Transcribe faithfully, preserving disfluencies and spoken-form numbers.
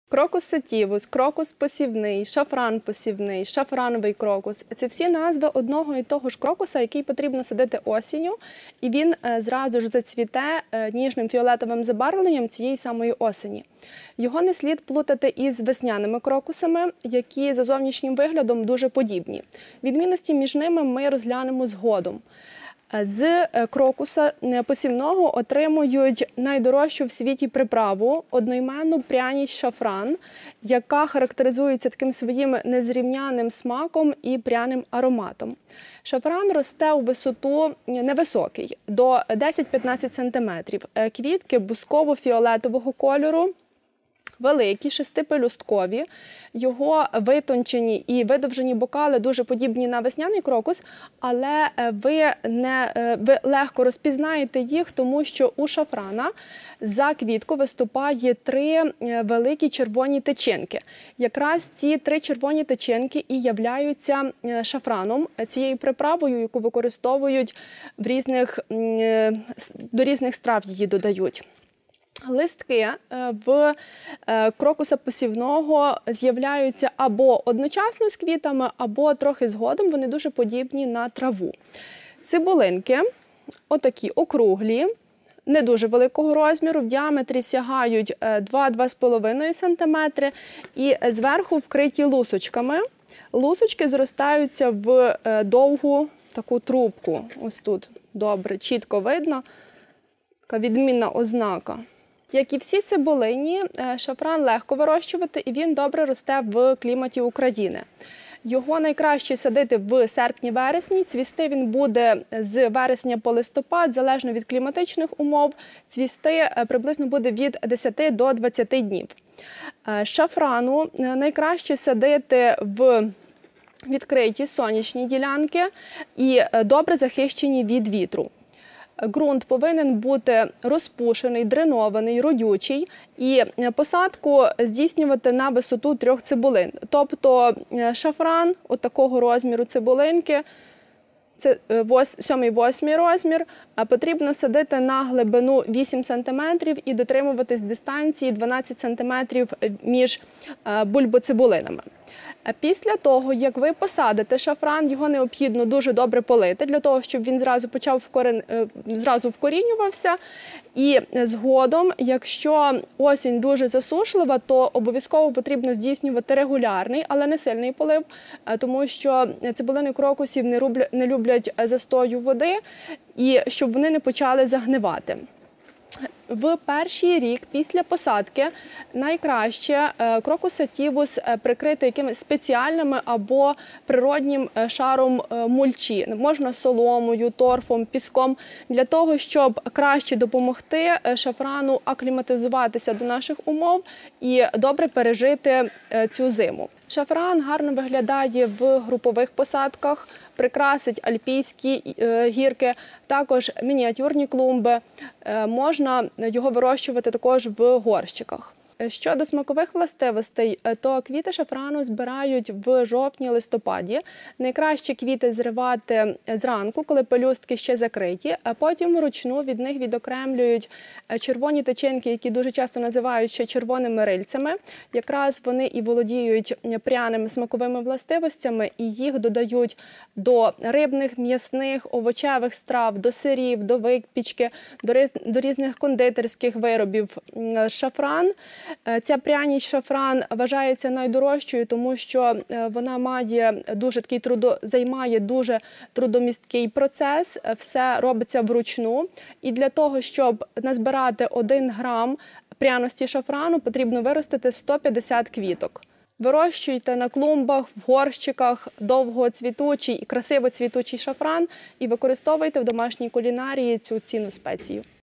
Крокус сатівус, крокус посівний, шафран посівний, шафрановий крокус – це всі назви одного і того ж крокуса, який потрібно садити осінню, і він зразу ж зацвіте ніжним фіолетовим забарвленням цієї самої осені. Його не слід плутати із весняними крокусами, які за зовнішнім виглядом дуже подібні. Відмінності між ними ми розглянемо згодом. З крокуса посівного отримують найдорожчу в світі приправу – одноіменну пряність шафран, яка характеризується таким своїм незрівняним смаком і пряним ароматом. Шафран росте у висоту невисокий – до десять-п'ятнадцять сантиметрів. Квітки бусково-фіолетового кольору, великі, шестипелюсткові, його витончені і видовжені бокали дуже подібні на весняний крокус, але ви, не, ви легко розпізнаєте їх, тому що у шафрана за квітку виступає три великі червоні тичинки. Якраз ці три червоні тичинки і являються шафраном, цією приправою, яку використовують в різних, до різних страв її додають. Листки в крокуса посівного з'являються або одночасно з квітами, або трохи згодом, вони дуже подібні на траву. Цибулинки, отакі округлі, не дуже великого розміру, в діаметрі сягають два-два з половиною сантиметри і зверху вкриті лусочками. Лусочки зростаються в довгу таку трубку. Ось тут добре, чітко видно, така відмінна ознака. Як і всі цибулині, шафран легко вирощувати і він добре росте в кліматі України. Його найкраще садити в серпні-вересні, цвісти він буде з вересня по листопад, залежно від кліматичних умов, цвісти приблизно буде від десяти до двадцяти днів. Шафрану найкраще садити в відкриті сонячні ділянки і добре захищені від вітру. Ґрунт повинен бути розпушений, дренований, родючий і посадку здійснювати на висоту трьох цибулин. Тобто шафран от такого розміру цибулинки, це сьомий-восьмий розмір, потрібно садити на глибину вісім сантиметрів і дотримуватись дистанції дванадцять сантиметрів між бульбоцибулинами. Після того, як ви посадите шафран, його необхідно дуже добре полити, для того, щоб він зразу почав вкорен... зразу вкорінювався. І згодом, якщо осінь дуже засушлива, то обов'язково потрібно здійснювати регулярний, але не сильний полив, тому що цибулини крокусів не люблять застою води, і щоб вони не почали загнивати. В перший рік після посадки найкраще крокус сатівус прикрити якимись спеціальними або природнім шаром мульчі. Можна соломою, торфом, піском, для того, щоб краще допомогти шафрану акліматизуватися до наших умов і добре пережити цю зиму. Шафран гарно виглядає в групових посадках, прикрасить альпійські гірки, також мініатюрні клумби. Можна його вирощувати також в горщиках. Щодо смакових властивостей, то квіти шафрану збирають в жовтні-листопаді. Найкраще квіти зривати зранку, коли пелюстки ще закриті, а потім вручну від них відокремлюють червоні тичинки, які дуже часто називають ще червоними рильцями. Якраз вони і володіють пряними смаковими властивостями, і їх додають до рибних, м'ясних, овочевих страв, до сирів, до випічки, до різних кондитерських виробів. Шафран Ця пряність шафран вважається найдорожчою, тому що вона має дуже такий трудо, займає дуже трудомісткий процес, все робиться вручну. І для того, щоб назбирати один грам пряності шафрану, потрібно виростити сто п'ятдесят квіток. Вирощуйте на клумбах, в горщиках довгоцвітучий і красиво цвітучий шафран і використовуйте в домашній кулінарії цю цінну спецію.